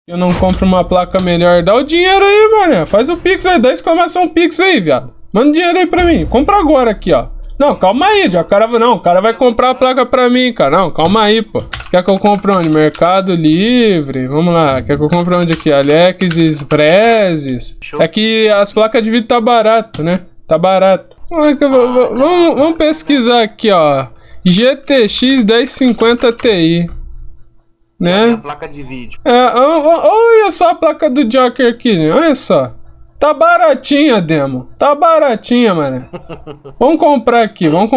Eu não compro uma placa melhor. Dá o dinheiro aí, mano. Faz o Pix aí. Dá exclamação Pix aí, viado. Manda dinheiro aí pra mim. Compra agora aqui, ó. Não, calma aí, já. O cara vai comprar a placa pra mim, cara. Não, calma aí, pô. Quer que eu compre onde? Mercado Livre. Vamos lá. Quer que eu compre onde aqui? Alexis, Prezes. É que as placas de vídeo tá barato, né? Tá barato. Vamos pesquisar aqui, ó. GTX 1050 Ti. Né? A placa de vídeo. Olha só a placa do Joker aqui, gente. Olha só. Tá baratinha, Demo. Tá baratinha, mano. Vamos comprar aqui, ó.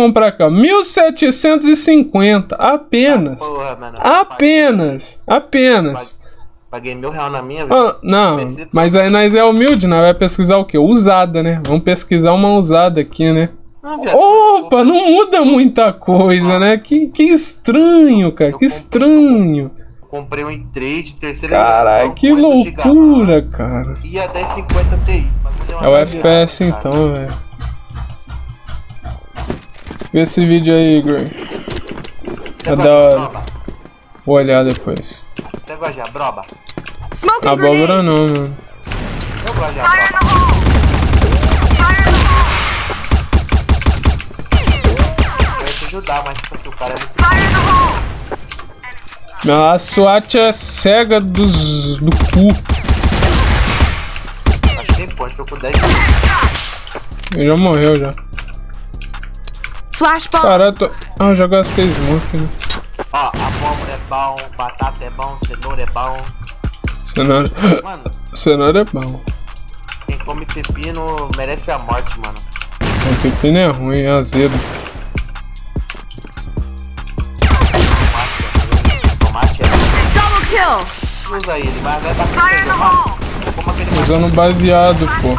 1750. Apenas. Porra, mano. Apenas. Paguei R$1.000 na minha, velho. Não, mas aí nós é humilde, nós vai pesquisar o quê? Usada, né? Vamos pesquisar uma usada aqui, né? Opa, não muda muita coisa, né? Que estranho, cara. Que estranho. Comprei um i3 de terceira geração. Caralho, que loucura, cara. E a 1050 Ti. É o FPS então, velho. Vê esse vídeo aí, Igor. É da hora. Vou olhar depois. Você gosta de abroba? Abóbora não, mano. Eu gosto de abroba. Eu ia te ajudar, mas tipo assim, o cara é muito... A SWAT é cega do cu. Acho que tem ponto, tô com 10 minutos. Ele já morreu já. Flashball. Caralho, eu já gastei smoke, né? Ó, abóbora é bom, batata é bom, cenoura é bom. Cenoura. Mano, Cenoura é bom. quem come pepino merece a morte, mano. O pepino é ruim, é azedo. Tomate é bom. Double kill. Usa ele, mas vai bater feio, mano. Como aquele Usando baseado, pô.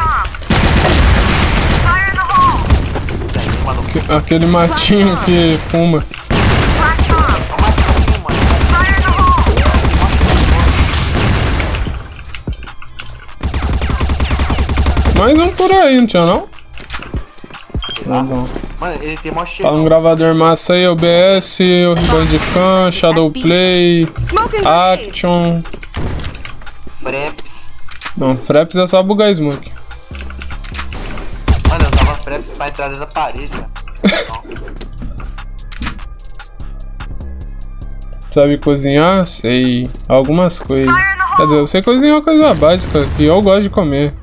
Aquele matinho que fuma. Mais um por aí, não tinha não? Tá bom. Mano, ele tem mó cheio. Fala um gravador massa aí, OBS, Bandicam, Shadowplay, Action. Fraps. Não, Fraps é só bugar smoke. Mano, eu tava Fraps pra entrar dentro da parede, velho. Sabe cozinhar? Sei. Algumas coisas. Quer dizer, eu sei cozinhar uma coisa básica que eu gosto de comer.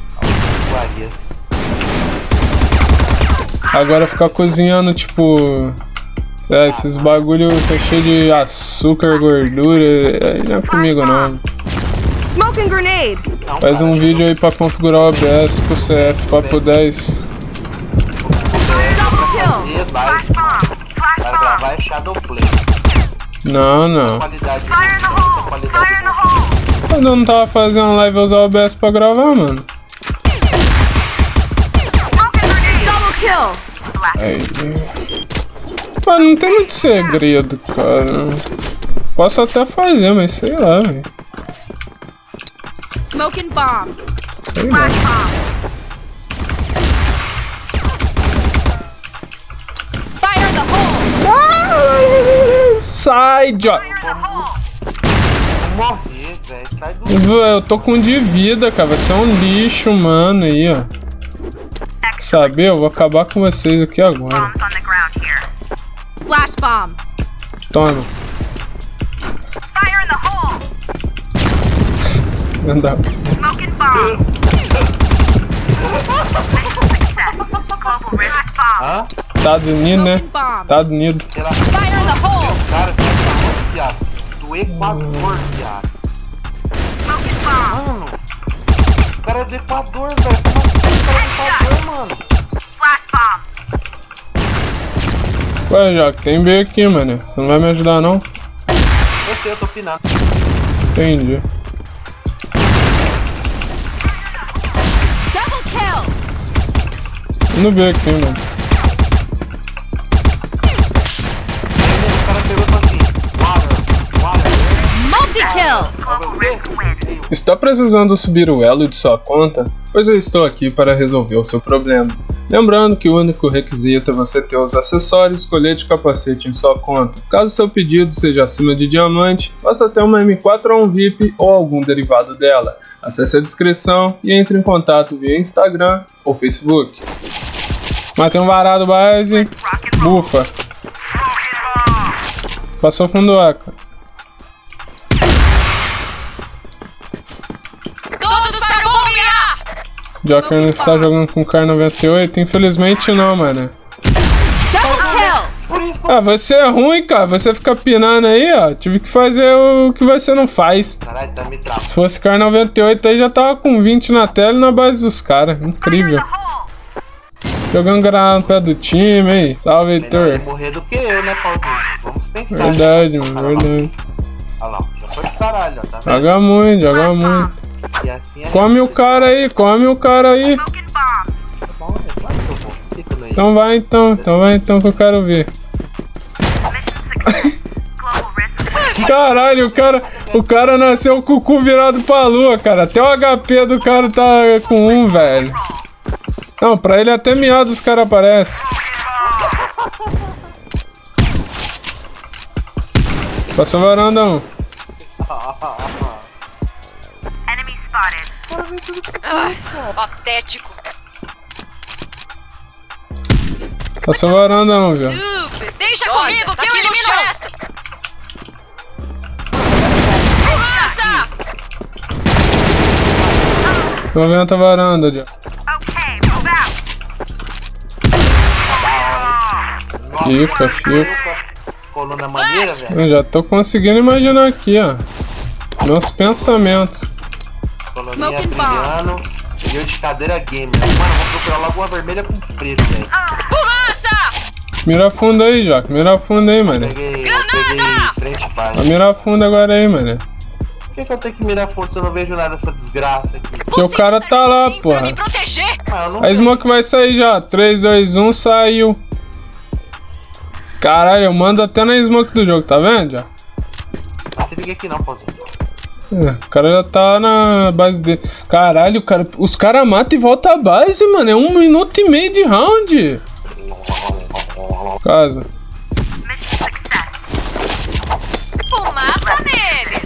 Agora ficar cozinhando, tipo... esses bagulho tá cheio de açúcar, gordura... não é comigo não. Smoking grenade. Faz um vídeo aí pra configurar o OBS pro CF Papo 10. Para gravar é Shadowplay. Não. Qualidade. Eu não tava fazendo live usar o OBS pra gravar, mano. Aí. Mano, não tem muito segredo, cara. Posso até fazer, mas sei lá, velho. Smoking bomb. Sei lá. Fire in the hole. Sai, Jock. Vou morrer, velho. Sai do... Eu tô com de vida, cara. Vai ser um lixo, mano, aí, ó. Sabe, eu vou acabar com vocês aqui agora. Flash bomb. Toma. Não dá. Hã? Estados Unidos, né? Estados Unidos. Cara, viado. Do Equador, viado. Mano. O cara é do Equador, velho. Como assim o cara é do Equador, mano? Ué, Jock, tem B aqui, mano. Você não vai me ajudar, não? Eu sei, eu tô pinando. Entendi. Double kill. No B aqui, mano. O cara pegou e falou assim: water. Multi-kill. Está precisando subir o elo de sua conta? Pois eu estou aqui para resolver o seu problema. Lembrando que o único requisito é você ter os acessórios, colete e capacete em sua conta. Caso seu pedido seja acima de diamante, basta ter uma M4 ou um VIP ou algum derivado dela. Acesse a descrição e entre em contato via Instagram ou Facebook. Matei um varado base, bufa. Passou fundo A, cara. Todos para bombear! Joker não está jogando com Kar 98? Infelizmente não, mano. Double kill. Por isso, Ah, você é ruim, cara. Você fica pinando aí, ó. Tive que fazer o que você não faz. caralho, tá me travando. Se fosse Kar 98 aí já tava com 20 na tela e na base dos caras. Incrível. Jogando granada no pé do time, hein? Salve, Melhor Heitor. ele morrer do que eu, né, Pauzinho? Vamos pensar. Verdade, mano, verdade. Olha lá, já foi pro caralho, ó, tá vendo? Joga muito, joga muito. E assim é. Come o cara aí, come o cara aí. Tá bom, é claro que eu vou. Fica no aí. Então vai então que eu quero ver. Caralho, o cara nasceu com o cu virado pra lua, cara. Até o HP do cara tá com 1, velho. Não, pra ele até miados os caras aparecem. Passou varanda 1. Patético. Passou varanda 1, viu? Deixa comigo que eu elimino o resto. Fumaça! 90 varanda, já. Fica. Coluna maneira, velho. Eu já tô conseguindo imaginar aqui, ó. Meus pensamentos. Coluninha Smoking brilhando. E eu de cadeira gamer. Mano, vou procurar logo uma vermelha com preto, velho. Fumaça! Mira fundo aí, Joca. Mira fundo aí, mano. Peguei Granada! frente e Vai baixo. mirar fundo agora aí, mano. Por que eu tenho que mirar fundo se eu não vejo nada dessa desgraça aqui? Porque o cara tá lá, Pra porra. me proteger. Ah, eu não A smoke vai sair já. 3, 2, 1, saiu. Caralho, eu mando até na smoke do jogo, tá vendo? Já? Não tem ninguém aqui não, Pauzinho. O cara já tá na base dele. Caralho, cara, os caras matam e voltam à base, mano. É 1 minuto e meio de round. Casa. Fumaça neles.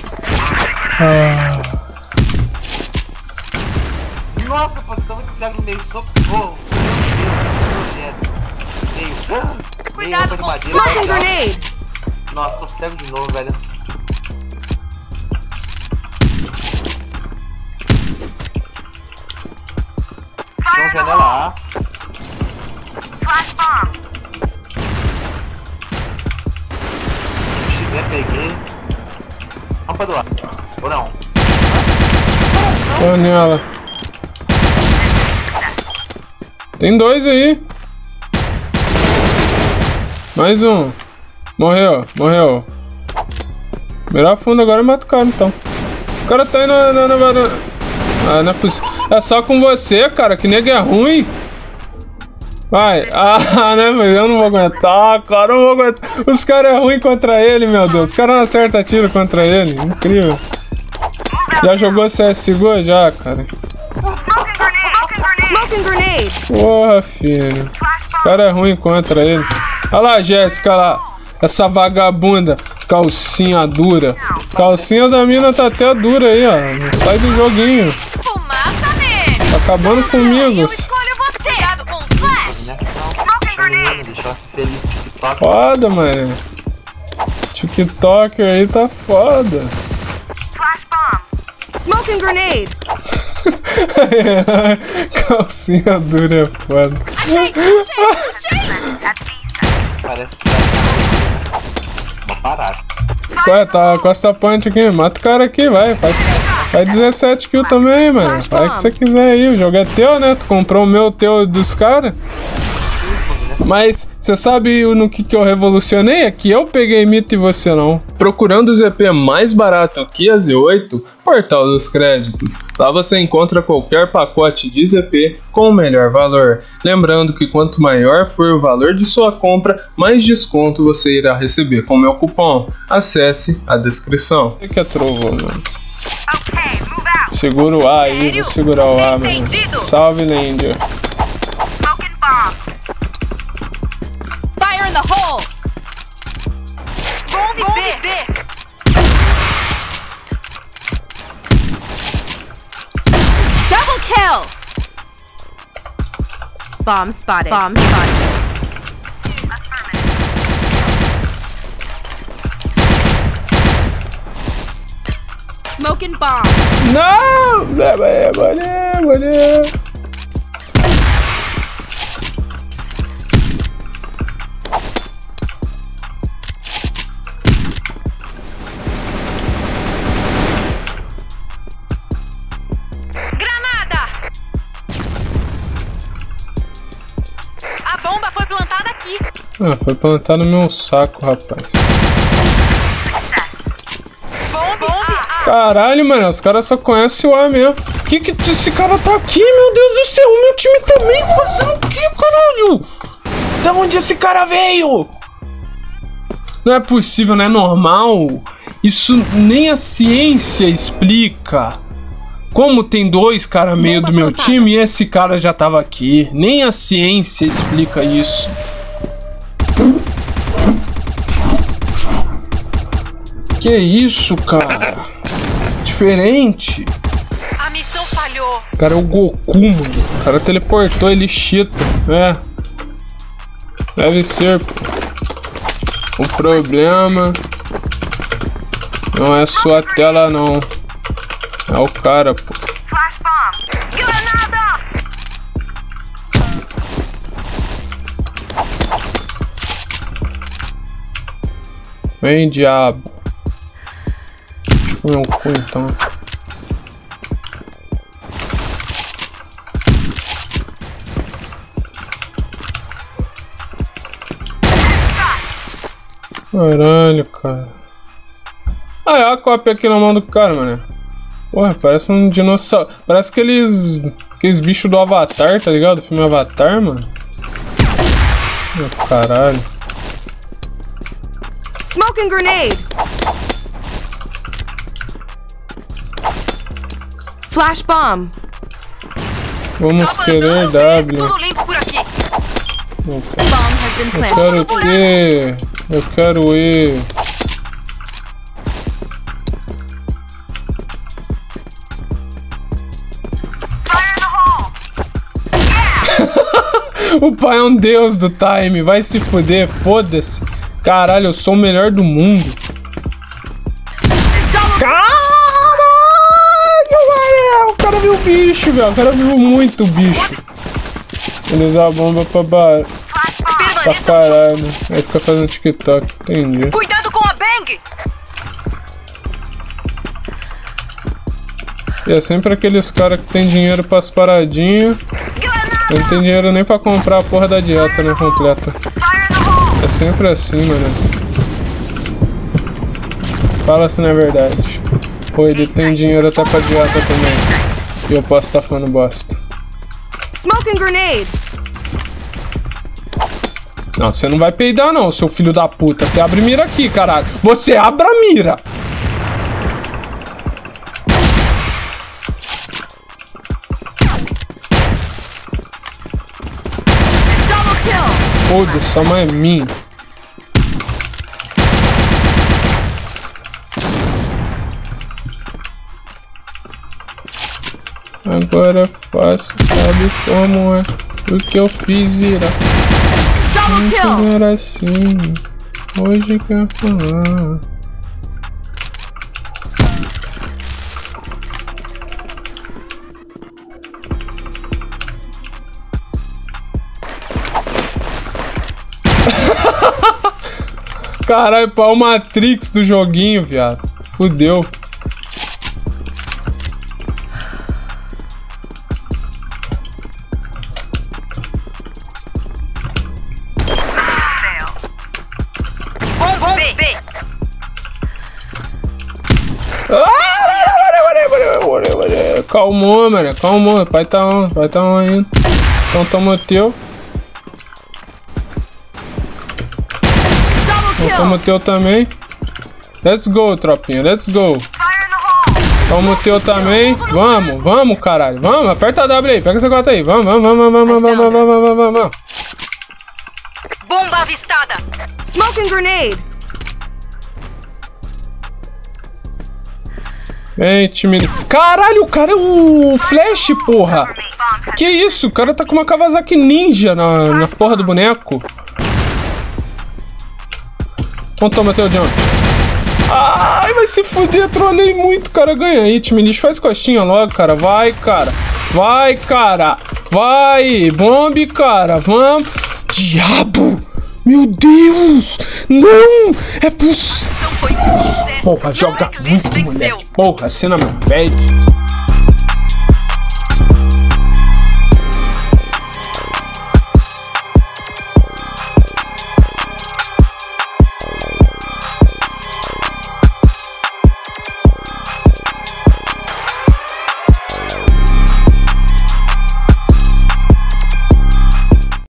Nossa, Pauzinho, tá muito cego no meio. Socorro. Meio. Cuidado Meio com- madeira, Smoking vai dar. grenade. Nossa, tô cego de novo, velho. Então, janela A. XB, peguei. Rampa do A. Ou não? Tô nela. Tem 2 aí. Mais um. Morreu. Mirar fundo agora e mata o cara, então. O cara tá aí na varanda. Ah, não é possível. É só com você, cara, que nego é ruim. Vai. Ah, né, mas eu não vou aguentar, cara, eu não vou aguentar. Os caras é ruim contra ele, meu Deus. Os caras não acertam tiro contra ele. Incrível. Já jogou CSGO? Já, cara. Smoking grenade. Porra, filho. Os caras é ruim contra ele. Olha lá a Jéssica lá. Essa vagabunda. Calcinha dura. Calcinha da mina tá até dura aí, ó. Não sai do joguinho. Fumaça neles. Tá acabando comigo. Eu escolho você. Cuidado com o flash. Né? Não. Menino, deixa ela feliz no TikTok. Foda, mano. TikToker aí tá foda. Smoking grenade. Calcinha dura é foda. Achei. Parece que tá uma parada. Ué, tá Costa Punch aqui. Mata o cara aqui, vai. Faz 17 kills também, mano. Faz o que você quiser aí. O jogo é teu, né? Tu comprou o meu, teu dos caras. Mas você sabe no que eu revolucionei? É que eu peguei mito e você não. Procurando o ZP mais barato que a Z8, Portal dos Créditos. Lá você encontra qualquer pacote de ZP com o melhor valor. Lembrando que quanto maior for o valor de sua compra, mais desconto você irá receber com meu cupom. Acesse a descrição. O que é trovo, mano? Segura o A aí, vou segurar o A, mano. Entendido. Salve, Lander. Double kill. Bomb spotted. Bomb spotted. Smoking bomb. Não! Valeu. Granada! A bomba foi plantada aqui. Ah, foi plantar no meu saco, rapaz. Caralho, mano, os caras só conhecem o A mesmo. Que esse cara tá aqui, meu Deus do céu? O meu time também fazendo o que, caralho? Da onde esse cara veio? Não é possível, não é normal. Isso nem a ciência explica. Como tem dois caras meio do meu time e esse cara já tava aqui. Nem a ciência explica isso. Que isso, cara? Diferente. A missão falhou. O cara é o Goku, mano. O cara teleportou ele chita. É. Deve ser. O problema não é só a tela, não. É o cara, pô. Flash bomb. Granada! Vem, diabo. Deixa eu comer um cu, então. Caralho, cara. Ah, é a cópia aqui na mão do cara, mano. Porra, parece um dinossauro. Parece aqueles bichos do Avatar, tá ligado? O filme Avatar, mano. Oh, caralho. Smoking grenade. Flash bomb. Vamos querer W. Tudo limpo por aqui. Bomb has been Eu planted. quero o quê? Eu quero E. Fire in the hole. O pai é um deus do time. Vai se fuder, foda-se. Caralho, eu sou o melhor do mundo. Caralho, velho. O cara viu o bicho, velho. O cara viu muito bicho. Ele usa a bomba pra caralho. Aí fica fazendo TikTok. Entendi. Cuidado com a bang. E é sempre aqueles caras que tem dinheiro pras paradinhas. Não tem dinheiro nem pra comprar a porra da dieta, né, completa. É sempre assim, mano. Fala se não é verdade. Pô, ele tem dinheiro até pra dieta também. E eu posso estar falando bosta. Smoking grenade. Não, você não vai peidar não, seu filho da puta. Você abre mira aqui, caralho. Você abre a mira. Double kill. Foda-se, sua mãe é minha. Agora é fácil, sabe como é. O que eu fiz virar. Double kill. Não era assim. Hoje quer falar. Caralho, pau Matrix do joguinho, viado. Fudeu. Calmou, mano. Calmou. O pai tá on. Vai tá on ainda. Então toma o teu. Então toma o teu também. Let's go, tropinha. Let's go. Toma o teu também. Vamos, vamos, caralho. Vamos, aperta a W aí. Pega essa gota aí. Vamos, vamos, vamos, vamos, vamos, vamos, vamos, vamos, vamos. Bomba avistada. Smoking grenade. Vem, time. Caralho, o cara é um flash, porra. Que isso? O cara tá com uma Kawasaki Ninja na porra do boneco. Então toma, teu John. Ai, vai se fuder, trolei muito, cara. Ganha aí, time lixo. Faz costinha logo, cara. Vai, cara. Vai, cara. Vai. Bombe, cara. Vamos. Diabo. Meu Deus. Não. É possível. Porra, joga muito, moleque. Porra, cena meu velho.